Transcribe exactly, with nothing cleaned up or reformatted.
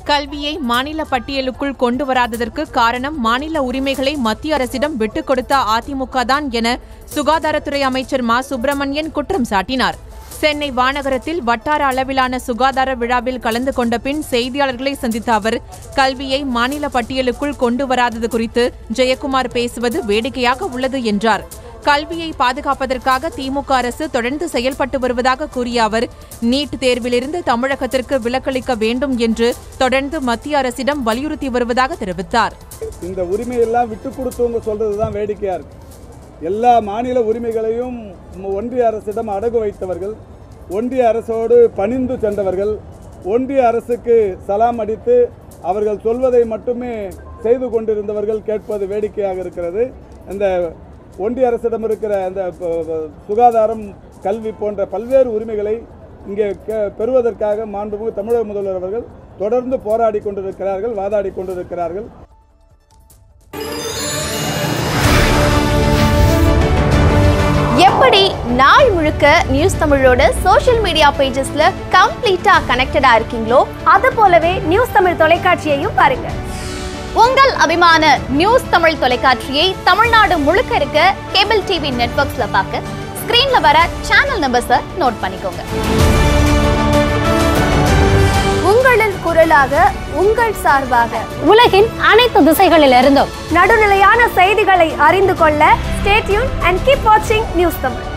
கல்வியை மாநில பட்டியலுக்குள் கொண்டு வராததற்கு காரணம் மாநில உரிமைகளை மத்திய அரசிடம் விட்டுக் கொடுத்த அதிமுக தான் என சுகாதாரத்துறை அமைச்சர் மா சுப்பிரமணியன் குற்றம் சாட்டினார். சென்னை வானகரத்தில் வட்டார அளவிலான சுகாதார விழாவில் கலந்து கொண்ட பின் செய்தியாளர்களை சந்தித்த அவர், கல்வியை மாநில பட்டியலுக்குள் கொண்டு வராதது குறித்து ஜெயக்குமார் பேசுவது வேடிக்கையாக உள்ளது என்றார். கல்வியை பாதுகாப்பதற்காக திமுக அரசு தொடர்ந்து செயல்பட்டு வருவதாக கூறிய அவர், நீட் தேர்விலிருந்து தமிழகத்திற்கு விலக்களிக்க வேண்டும் என்று தொடர்ந்து மத்திய அரசிடம் வலியுறுத்தி வருவதாக தெரிவித்தார். இந்த உரிமையெல்லாம் விட்டுக் கொடுத்தவங்க சொல்றதுதான் வேடிக்கையா இருக்கு. எல்லா மாநில உரிமைகளையும் ஒன்றிய அரசிடம் அடகு வைத்தவர்கள், ஒன்றிய அரசோடு பணிந்து சென்றவர்கள், ஒன்றிய அரசுக்கு சலாம் அடித்து அவர்கள் சொல்வதை மட்டுமே செய்து கொண்டிருந்தவர்கள் கேட்பது வேடிக்கையாக இருக்கிறது. இந்த ஒன்றிய அரசிடம் இருக்கிற அந்த சுகாதாரம், கல்வி போன்ற பல்வேறு உரிமைகளை இங்கே பெறுவதற்காக மாண்புமிகு தமிழக முதல்வர் அவர்கள் தொடர்ந்து போராடி கொண்டிருக்கிறார்கள், வாதாடி கொண்டிருக்கிறார்கள். எப்படி நாள் முழுக்க நியூஸ் தமிழோட சோஷியல் மீடியா பேஜஸ்ல கம்ப்ளீட்டா கனெக்டடா இருக்கீங்களோ, அது போலவே நியூஸ் தமிழ் தொலைக்காட்சியையும் பாருங்க. உங்கள் அபிமான நியூஸ் தமிழ் தொலைக்காட்சியை தமிழ்நாடு முழுக்க இருக்க கேபிள் டிவி நெட்வொர்க்ஸ்ல பார்க்க ஸ்கிரீன்ல வர சேனல் நம்பர்ஸை நோட் பண்ணிக்கோங்க. உங்களின் குரலாக, உங்கள் சார்பாக உலகின் அனைத்து திசைகளில் இருந்தும் நடுநிலையான செய்திகளை அறிந்து கொள்ள ஸ்டே டியூன் அண்ட் கீப் வாட்சிங் நியூஸ் தமிழ்.